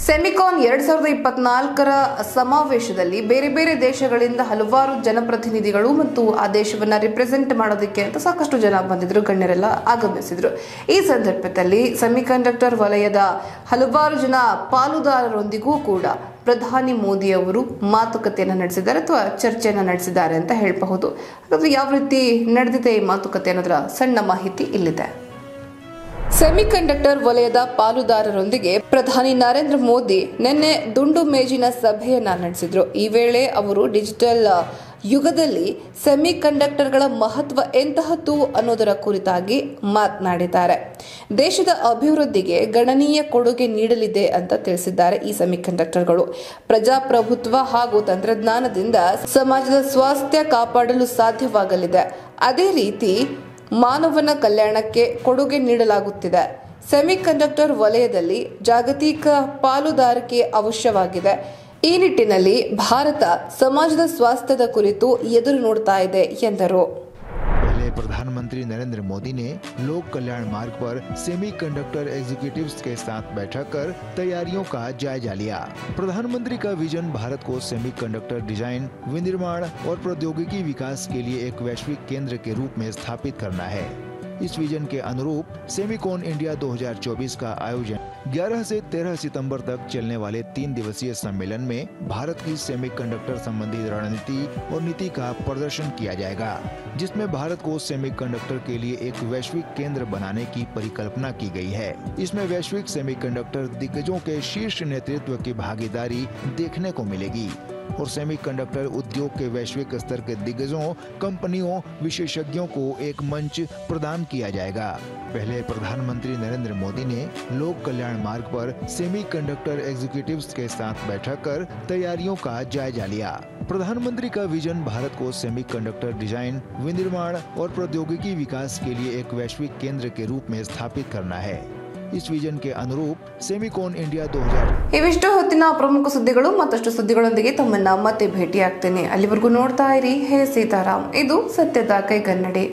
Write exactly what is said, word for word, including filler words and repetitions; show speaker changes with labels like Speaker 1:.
Speaker 1: Semicon ಎರಡ್ ಸಾವಿರದ ಇಪ್ಪತ್ನಾಲ್ಕರ ಸಮಾವೇಶದಲ್ಲಿ ಬೇರೆ ಬೇರೆ ದೇಶಗಳಿಂದ ಹಲವಾರು ಜನಪ್ರತಿನಿಧಿಗಳು ಮತ್ತು ಆ ದೇಶವನ್ನ ರಿಪ್ರೆಸೆಂಟ್ ಮಾಡೋದಕ್ಕೆ ಅಂತ ಸಾಕಷ್ಟು ಜನ ಬಂದಿದ್ರು, ಗಣ್ಯರೆಲ್ಲ ಆಗಮಿಸಿದ್ರು. ಈ ಸಂದರ್ಭದಲ್ಲಿ ಸೆಮಿಕಂಡಕ್ಟರ್ ವಲಯದ ಹಲವಾರು ಜನ ಪಾಲುದಾರರೊಂದಿಗೂ ಕೂಡ ಪ್ರಧಾನಿ ಮೋದಿ ಅವರು ಮಾತುಕತೆಯನ್ನು ನಡೆಸಿದ್ದಾರೆ ಅಥವಾ ಚರ್ಚೆಯನ್ನು ನಡೆಸಿದ್ದಾರೆ ಅಂತ ಹೇಳಬಹುದು. ಹಾಗಾದ್ರೆ ಯಾವ ರೀತಿ ನಡೆದಿದೆ ಈ ಮಾತುಕತೆ ಅನ್ನೋದರ ಸಣ್ಣ ಮಾಹಿತಿ ಇಲ್ಲಿದೆ. ಸೆಮಿಕಂಡಕ್ಟರ್ ವಲಯದ ಪಾಲುದಾರರೊಂದಿಗೆ ಪ್ರಧಾನಿ ನರೇಂದ್ರ ಮೋದಿ ನಿನ್ನೆ ದುಂಡು ಮೇಜಿನ ಸಭೆಯನ್ನ ನಡೆಸಿದ್ರು. ಈ ವೇಳೆ ಅವರು ಡಿಜಿಟಲ್ ಯುಗದಲ್ಲಿ ಸೆಮಿಕಂಡಕ್ಟರ್ಗಳ ಮಹತ್ವ ಎಂತಹದ್ದು ಅನ್ನೋದರ ಕುರಿತಾಗಿ ಮಾತನಾಡಿದ್ದಾರೆ. ದೇಶದ ಅಭಿವೃದ್ಧಿಗೆ ಗಣನೀಯ ಕೊಡುಗೆ ನೀಡಲಿದೆ ಅಂತ ತಿಳಿಸಿದ್ದಾರೆ. ಈ ಸೆಮಿಕಂಡಕ್ಟರ್ಗಳು ಪ್ರಜಾಪ್ರಭುತ್ವ ಹಾಗೂ ತಂತ್ರಜ್ಞಾನದಿಂದ ಸಮಾಜದ ಸ್ವಾಸ್ಥ್ಯ ಕಾಪಾಡಲು ಸಾಧ್ಯವಾಗಲಿದೆ. ಅದೇ ರೀತಿ ಮಾನವನ ಕಲ್ಯಾಣಕ್ಕೆ ಕೊಡುಗೆ ನೀಡಲಾಗುತ್ತಿದೆ. ಸೆಮಿಕಂಡಕ್ಟರ್ ವಲಯದಲ್ಲಿ ಜಾಗತಿಕ ಪಾಲುದಾರಿಕೆ ಅವಶ್ಯವಾಗಿದೆ. ಈ ನಿಟ್ಟಿನಲ್ಲಿ ಭಾರತ ಸಮಾಜದ ಸ್ವಾಸ್ಥ್ಯದ ಕುರಿತು ಎದುರು ನೋಡ್ತಾ ಇದೆ ಎಂದರು.
Speaker 2: प्रधानमंत्री नरेंद्र मोदी ने लोक कल्याण मार्ग पर सेमीकंडक्टर एग्जीक्यूटिव्स के साथ बैठक कर तैयारियों का जायजा लिया. प्रधानमंत्री का विजन भारत को सेमीकंडक्टर डिजाइन, विनिर्माण और प्रौद्योगिकी विकास के लिए एक वैश्विक केंद्र के रूप में स्थापित करना है. इस विजन के अनुरूप सेमिकॉन इंडिया दो हज़ार चौबीस का आयोजन ग्यारह से तेरह सितंबर तक चलने वाले तीन दिवसीय सम्मेलन में भारत की सेमीकंडक्टर संबंधी रणनीति और नीति का प्रदर्शन किया जाएगा, जिसमें भारत को सेमीकंडक्टर के लिए एक वैश्विक केंद्र बनाने की परिकल्पना की गई है. इसमें वैश्विक सेमीकंडक्टर दिग्गजों के शीर्ष नेतृत्व की भागीदारी देखने को मिलेगी और सेमीकंडक्टर उद्योग के वैश्विक स्तर के दिग्गजों, कंपनियों, विशेषज्ञों को एक मंच प्रदान किया जाएगा. पहले प्रधानमंत्री नरेंद्र मोदी ने लोक कल्याण मार्ग पर सेमीकंडक्टर एग्जीक्यूटिव्स के साथ बैठक कर तैयारियों का जायजा लिया. प्रधानमंत्री का विजन भारत को सेमीकंडक्टर डिजाइन, विनिर्माण और प्रौद्योगिकी विकास के लिए एक वैश्विक केंद्र के रूप में स्थापित करना है. इस विजन के अनुरूप सेमिकॉन इंडिया दो हज़ार
Speaker 1: ಇವಿಷ್ಟು ಹೊತ್ತಿನ ಪ್ರಮುಖ ಸುದ್ದಿಗಳು. ಮತ್ತಷ್ಟು ಸುದ್ದಿಗಳೊಂದಿಗೆ ತಮ್ಮನ್ನ ಮತ್ತೆ ಭೇಟಿಯಾಗ್ತೇನೆ. ಅಲ್ಲಿವರೆಗೂ ನೋಡ್ತಾ ಇರಿ ಹೇ ಸೀತಾರಾಮ್. ಇದು ಸತ್ಯದ ಕೈಗನ್ನಡಿ.